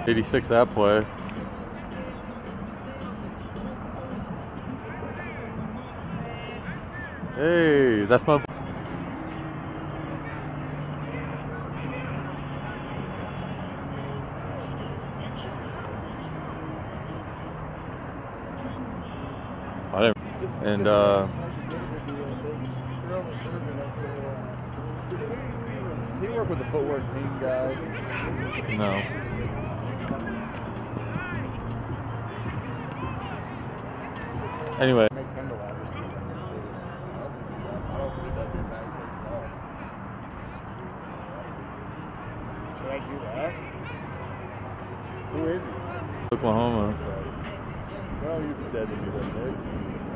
86 that play. Hey, that's my. I didn't. And Does he work with the footwork team guys? no. Anyway. Make him the wide receiver. I don't believe that'd be a bad place at all. Should I do that? Who is he? Oklahoma. Well, you can dead to do that, right?